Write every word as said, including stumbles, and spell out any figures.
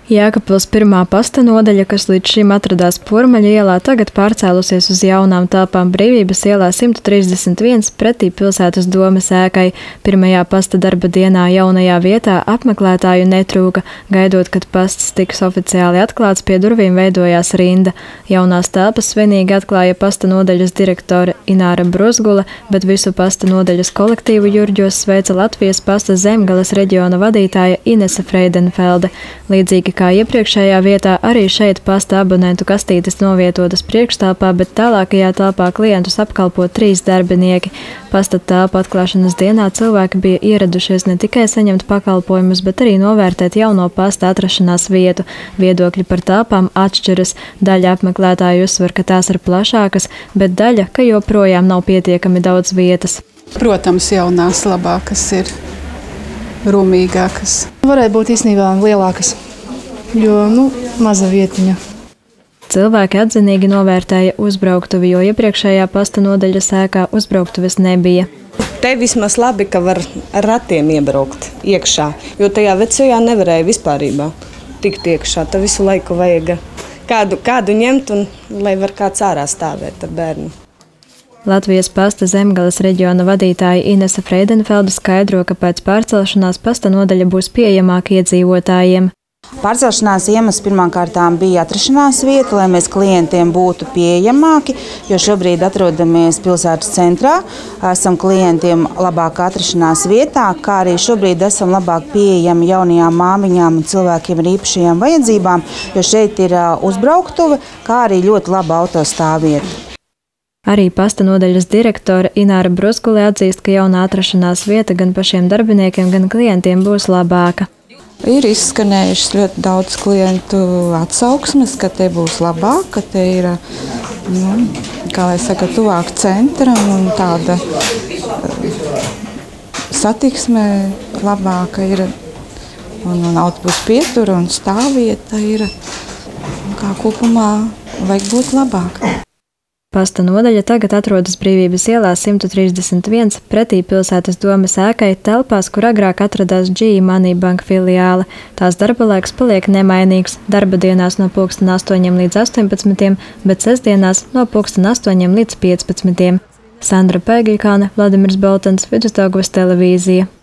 Jēkabpils pirmā pasta nodaļa, kas līdz šim atradās Pormaļa ielā, tagad pārcēlusies uz jaunām telpām Brīvības ielā simt trīsdesmit viens pretī pilsētas domes ēkai. Pirmajā pasta darba dienā jaunajā vietā apmeklētāju netrūka. Gaidot, kad pasts tiks oficiāli atklāts, pie durvīm veidojās rinda. Jaunās telpas svinīgi atklāja pasta nodaļas direktore Ināra Bruzgule, bet visu pasta nodaļas kolektīvu Jurģos sveica Latvijas pasta Zemgales reģiona vadītāja Inese Freidenfelde. Līdzīgi kā iepriekšējā vietā, arī šeit pasta abonentu kastītes novietotas priekštelpā, bet tālākajā telpā klientus apkalpo trīs darbinieki. Pasta telpu atklāšanas dienā cilvēki bija ieradušies ne tikai saņemt pakalpojumus, bet arī novērtēt jauno pasta atrašanās vietu. Viedokļi par telpām atšķiras. Daļa apmeklētāju uzsver, ka tās ir plašākas, bet daļa, ka joprojām nav pietiekami daudz vietas. Protams, jaunās labākas ir, rūmīgākas. Varētu būt īstenībā lielākas. Jo, nu, maza vietiņa. Cilvēki atzinīgi novērtēja uzbrauktuvi, jo iepriekšējā pasta nodaļas ēkā uzbrauktuves nebija. Te vismaz labi, ka var ar ratiem iebraukt iekšā, jo tajā vecajā nevarēja vispārībā tikt iekšā. Tā visu laiku vajag kādu, kādu ņemt un lai var kāds ārā stāvēt ar bērnu. Latvijas pasta Zemgales reģiona vadītāja Inese Freidenfelde skaidro, ka pēc pārcelšanās pasta nodaļa būs pieejamāka iedzīvotājiem. Pārcelšanās iemesls pirmkārtām bija atrašanās vieta, lai mēs klientiem būtu pieejamāki, jo šobrīd atrodamies pilsētas centrā, esam klientiem labāk atrašanās vietā, kā arī šobrīd esam labāk pieejami jaunajām māmiņām un cilvēkiem ar īpašajām vajadzībām, jo šeit ir uzbrauktuve, kā arī ļoti laba autostāvvieta. Arī pasta nodaļas direktore Ināra Bruzgule atzīst, ka jaunā atrašanās vieta gan pašiem darbiniekiem, gan klientiem būs labāka. Ir izskanējušas ļoti daudz klientu atsauksmes, ka te būs labāk, ka te ir, nu, kā lai saka, tuvāk centram un tāda satiksme labāka ir un, un autobusu pietura un stāvvieta ir, kā kopumā vajag būt labāk. Pasta nodaļa tagad atrodas Brīvības ielā simt trīsdesmit viens pretī pilsētas domes ēkai telpās, kur agrāk atradās G I Money Bank filiāle. Tās darba laiks paliek nemainīgs. Darba dienās no pulksten astoņiem līdz astoņpadsmitiem, bet sestdienās no pulksten astoņiem līdz piecpadsmitiem. Sandra Pēgļikāne, Vladimirs Boltens, Vidusdaugavas televīzija.